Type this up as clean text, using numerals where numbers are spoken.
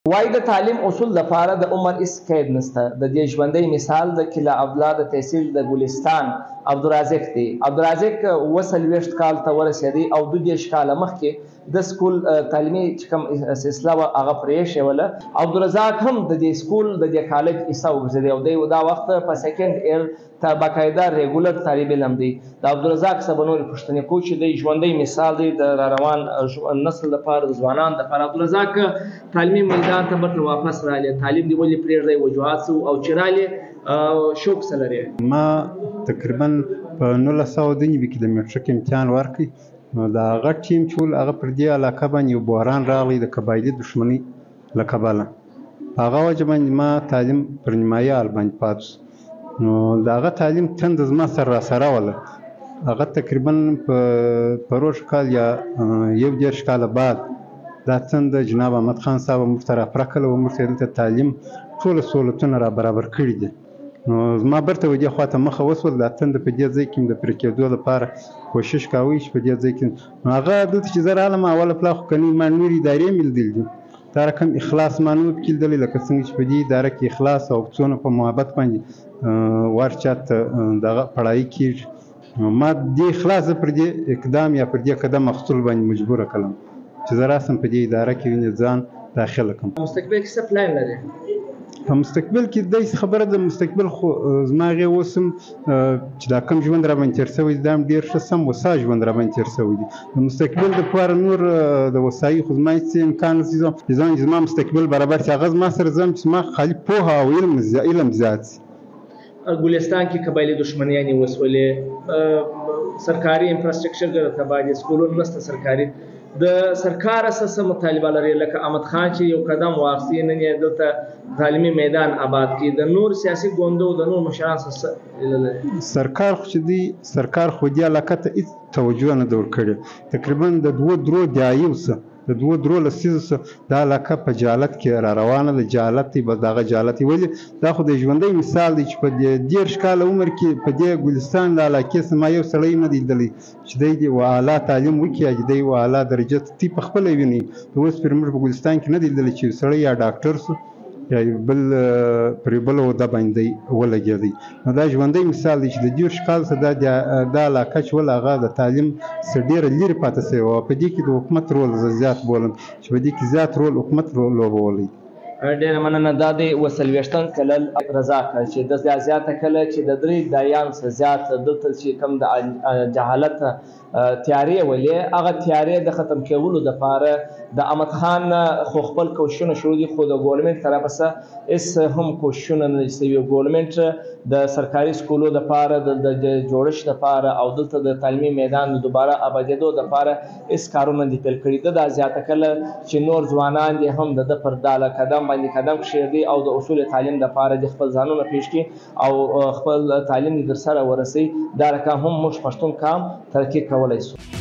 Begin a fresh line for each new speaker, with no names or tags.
وای د تعلیم اصول لپاره د عمر هیڅ قید نشته. د دې ژوندی مثال د کلا عبدالله د تحصیل د ګلستان عبدالرازق دی. عبدالرازق 40 کال ته ورسېدی او 22 کاله مخکې د سکول تعلیمي چې کوم سلسله وه هغه پرېښوله. عبدالرزاق هم د دې سکول د دې کالج حصه وګرځېدی او دی دا وخت په سیکنډ ایر ته باقاعده ریګولر طالب علم دی. د عبدالرزاق څخه به نورې پوښتنې کوو چې دی ژوندی مثال دی د راروان نسل لپاره د ځوانانو لپاره. عبدالرزاق تعلیمي میدان ته بیرته واپس راغلی، تعلیم دې ولې پرېږدی، وجوهات څه او چې رالې شوق څه لرې؟
ما تقریبا په 1999 کې د میټریک امتحان ورکړی. نو د هغه ټیم چې ول هغه پر دې علاقه باندې یو بحران راغلی د قبایلي دښمنۍ له کبله. په هغه وجه باندې ما تعلیم پر نیمایي حال باندې پاتې شو. نو د هغه تعلیم تنده زما سره راسره وله. هغه تقریبا په پروژ کال یا 11 کاله بعد دا تنده جناب احمد خان صاحب موږ ته راپره کړله او موږ ته دلته تعلیم ټوله سهولتونه را برابر کړي دي. نو زما برته و دې خواته مخه وسول دا تنده په دې ځای کې د پرې کېدو لپاره کوشش کوئ چې په دې ځای کې نو هغه دلته چې زه رالم اوله پلا خو کني ما نورې ادارې مې لیدلي دي. دا رقم اخلاص ما نه و پکې لیدلی لکه څنګه چې په دې اداره کې اخلاص او څونه په محبت باندې ور چاته دغه پړایي کېږي. ما دې اخلاص پر دې اقدام یا پر دې قدم اخیستلو باندې مجبوره کړم چې زه راسم په دې اداره کې ځان داخله کړم.
مستقبل کې څه پلان لرې؟
په مستقبل کې داسې خبره د مستقبل خو زما هغې اوس هم چې دا کوم ژوند راباندې تېر شوی دی دا هم ډېر ښه سم وسا ژوند راباندې تېر شوی دی. د مستقبل دپاره نور د وسایي خو زما هېڅ امکان نشته چې زما مستقبل برابر شي. هغه زما سره ځم چې زما خالي پوهه او علم زیات شي.
ګلستان کې قبایلي دښمنیانې وسولې، سرکاري انفراسټرکچر ګره تباه دي، سکولونه نشته سرکاري. د سرکار څه مطالبه لري؟ لکه احمد خان چې یو قدم واخیستی نن یې دلته تعلیمي میدان آباد کړي، د نور سیاسي ګوندو د نور مشرانو څه هیله لري؟
سرکار خو چې دی سرکار خو دې علاقه ته هېڅ توجه نه ده ورکړې. تقریبا د 2 دعایو څه د 2 لسیزو څه دا علاقه په جهالت کې را روانه ده. جهالت دی بس دغه جهالت دی. ولې دا خو د ژوندی مثال دی چې په 10 کاله عمر کې په دې ګلستان د علاقې څخه ما یو سړی نه دی لیدلی چې دی و اعلی تعلیم وکړي یا دی و اعلی درجه تی په خپله ویني. اوس پرې موږ په ګلستان کې نه دی لیدلی چې سړی یا ډاکټر سو یا بل پرې بله عهده باندې ولګېدی. نو دا ژوندی مثال دی چې د 10 کال څخه دا علاقه چې ول هغه د تعلیم څخه ډېره لرې پاتې شوې وه. په دې کې د حکومت رول زه زیات بولم چې په دې کې زیات رول حکومت لوبولی.
ډېره مننه. دا دی 40 کلن عبدالرزاق چې د زیاته کله چې د 3 دایانو څخه زیات دلته چې کوم د جهالت تیارې ولې هغه تیارې د ختم کولو دپاره د احمد خان خو خپل کوششونه شروع دي خو د ګورنمنټ طرفه څخه هېڅ هم کوششونه نه دي شوي. ګورنمنټ د سرکاري سکولو دپاره د جوړښت دپاره او دلته د تعلیمي میدان د دوباره آبادېدو دپاره هېڅ کارونه دي پیل کړي. دا زیاته کله چې نور ځوانان دي هم د ده پر داله قدم باندې قدم کښېږدي او د اصول تعلیم دپاره د خپل ځانونه پېښ کړي او خپل تعلیم دې در سره ورسوي. دا رقم هم موږ پښتون قام ترقي کولی شو.